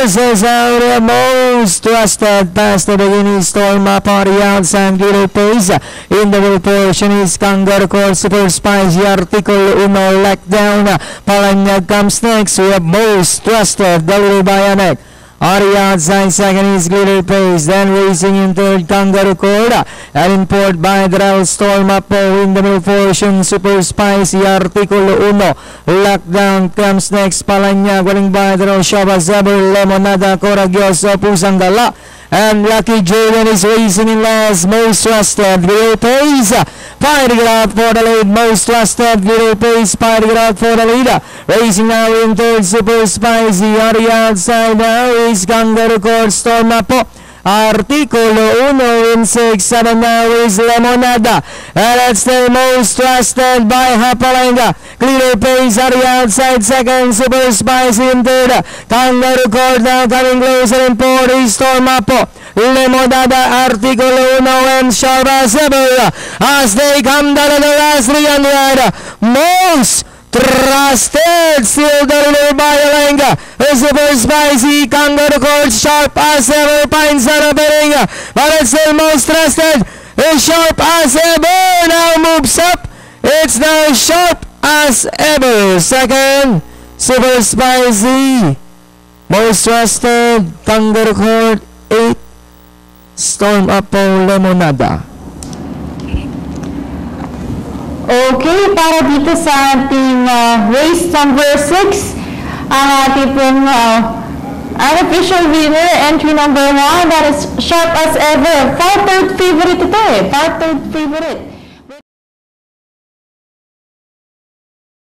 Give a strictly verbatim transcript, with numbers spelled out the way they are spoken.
This our most trusted past the beginning storm up on the outside little pace. In the middle portion is Kangaroo Court Super Spicy Article Uno Lockdown. Palanyag comes next. We have most trusted the little Bionic. On the outside second is Glitter Pace, then racing in third Kangaroo Court, and in fourth by Drell Storm up in the middle portion, Super Spicy Articulo Uno, Lockdown comes next, Palanyag, winning by Drell Shaba Zebra, Lemonada, Coraggioso, Pusang Gala, and Lucky Jordan is racing in last, most trusted, Glitter Pace, fighting it out for the lead, most trusted, Glitter Pace, fighting it out for the lead, racing now in third, Super Spicy, on the outside now is Kangaroo Court Storm na po. Articulo Uno in six, seven now is Lemonada, and it's the most trusted by Hapalanga. Glitter Pace on the outside second, Super Spicy in third, Kangaroo Court now coming closer in fourth is Storm na po. Lemonada, Articulo Uno, and Shaba Zebra as they come down to the last three hundred. Most trusted, still the little Biolanga, Super Spicy, Kangaroo Court, Sharp as ever, Pines on a betting, but it's still most trusted, is Sharp as ever, now moves up, it's now Sharp as ever, second, Super Spicy, most trusted, Kangaroo Court, eight, Storm Up Lemonada. Okay, para dito sa ating uh, race number six, ang ating pong uh, unofficial winner, entry number one, that is Sharp as ever. Far third favorite ito eh, far third favorite.